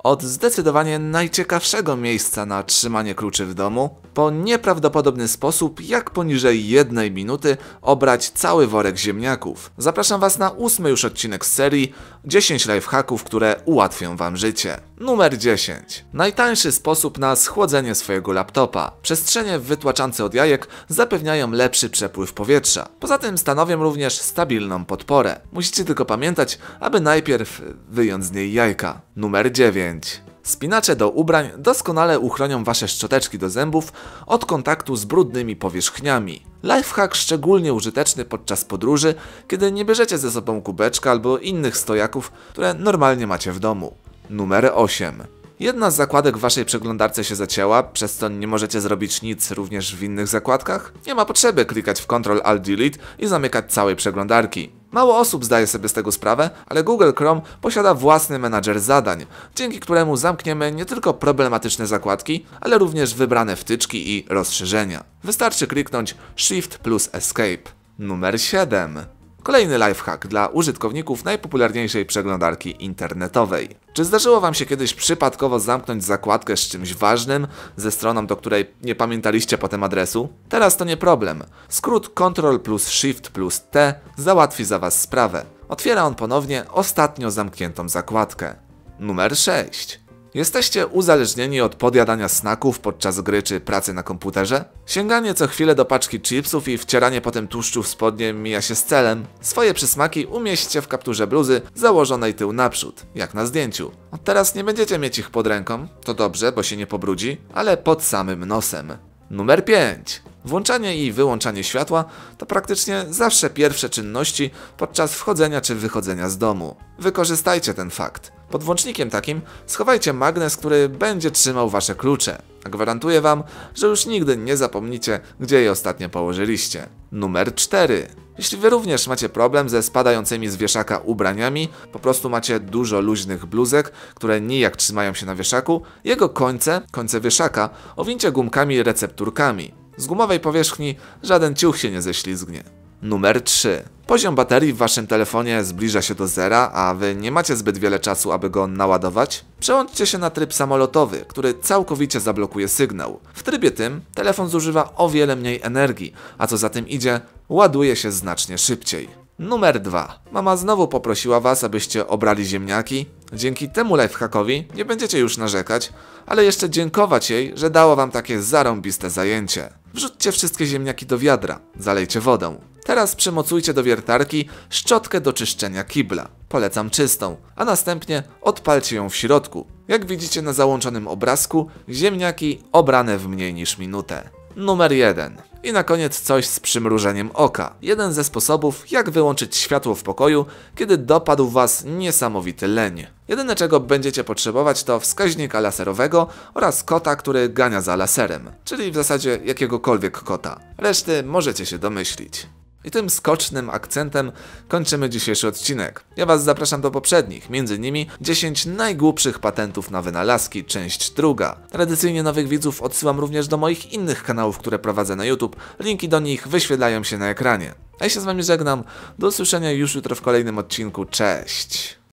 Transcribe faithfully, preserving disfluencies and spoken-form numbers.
Od zdecydowanie najciekawszego miejsca na trzymanie kluczy w domu, po nieprawdopodobny sposób, jak poniżej jednej minuty obrać cały worek ziemniaków. Zapraszam Was na ósmy już odcinek z serii dziesięć lifehacków, które ułatwią Wam życie. Numer dziesięć. Najtańszy sposób na schłodzenie swojego laptopa. Przestrzenie wytłaczance od jajek zapewniają lepszy przepływ powietrza. Poza tym stanowią również stabilną podporę. Musicie tylko pamiętać, aby najpierw wyjąć z niej jajka. Numer dziewięć. Spinacze do ubrań doskonale uchronią Wasze szczoteczki do zębów od kontaktu z brudnymi powierzchniami. Lifehack szczególnie użyteczny podczas podróży, kiedy nie bierzecie ze sobą kubeczka albo innych stojaków, które normalnie macie w domu. Numer osiem. Jedna z zakładek w Waszej przeglądarce się zacięła, przez co nie możecie zrobić nic również w innych zakładkach? Nie ma potrzeby klikać w kontrol alt delete i zamykać całej przeglądarki. Mało osób zdaje sobie z tego sprawę, ale Google Chrome posiada własny menadżer zadań, dzięki któremu zamkniemy nie tylko problematyczne zakładki, ale również wybrane wtyczki i rozszerzenia. Wystarczy kliknąć Shift plus Escape. Numer siedem. Kolejny lifehack dla użytkowników najpopularniejszej przeglądarki internetowej. Czy zdarzyło Wam się kiedyś przypadkowo zamknąć zakładkę z czymś ważnym, ze stroną, do której nie pamiętaliście potem adresu? Teraz to nie problem. Skrót Ctrl plus Shift plus T załatwi za Was sprawę. Otwiera on ponownie ostatnio zamkniętą zakładkę. Numer sześć. Jesteście uzależnieni od podjadania snaków podczas gry czy pracy na komputerze? Sięganie co chwilę do paczki chipsów i wcieranie potem tłuszczu w spodnie mija się z celem. Swoje przysmaki umieśćcie w kapturze bluzy założonej tył naprzód, jak na zdjęciu. Od teraz nie będziecie mieć ich pod ręką, to dobrze, bo się nie pobrudzi, ale pod samym nosem. Numer pięć. Włączanie i wyłączanie światła to praktycznie zawsze pierwsze czynności podczas wchodzenia czy wychodzenia z domu. Wykorzystajcie ten fakt. Pod włącznikiem takim schowajcie magnes, który będzie trzymał Wasze klucze. A gwarantuję Wam, że już nigdy nie zapomnicie, gdzie je ostatnio położyliście. Numer cztery. Jeśli Wy również macie problem ze spadającymi z wieszaka ubraniami, po prostu macie dużo luźnych bluzek, które nijak trzymają się na wieszaku, jego końce, końce wieszaka, owincie gumkami recepturkami. Z gumowej powierzchni żaden ciuch się nie ześlizgnie. Numer trzy. Poziom baterii w Waszym telefonie zbliża się do zera, a Wy nie macie zbyt wiele czasu, aby go naładować? Przełączcie się na tryb samolotowy, który całkowicie zablokuje sygnał. W trybie tym telefon zużywa o wiele mniej energii, a co za tym idzie, ładuje się znacznie szybciej. Numer dwa. Mama znowu poprosiła Was, abyście obrali ziemniaki. Dzięki temu lifehackowi nie będziecie już narzekać, ale jeszcze dziękować jej, że dało Wam takie zarąbiste zajęcie. Wrzućcie wszystkie ziemniaki do wiadra, zalejcie wodą. Teraz przymocujcie do wiertarki szczotkę do czyszczenia kibla. Polecam czystą, a następnie odpalcie ją w środku. Jak widzicie na załączonym obrazku, ziemniaki obrane w mniej niż minutę. Numer jeden. I na koniec coś z przymrużeniem oka. Jeden ze sposobów, jak wyłączyć światło w pokoju, kiedy dopadł Was niesamowity leń. Jedyne, czego będziecie potrzebować, to wskaźnika laserowego oraz kota, który gania za laserem, czyli w zasadzie jakiegokolwiek kota. Reszty możecie się domyślić. I tym skocznym akcentem kończymy dzisiejszy odcinek. Ja Was zapraszam do poprzednich, między innymi dziesięć najgłupszych patentów na wynalazki, część druga. Tradycyjnie nowych widzów odsyłam również do moich innych kanałów, które prowadzę na YouTube. Linki do nich wyświetlają się na ekranie. A ja się z Wami żegnam. Do usłyszenia już jutro w kolejnym odcinku. Cześć!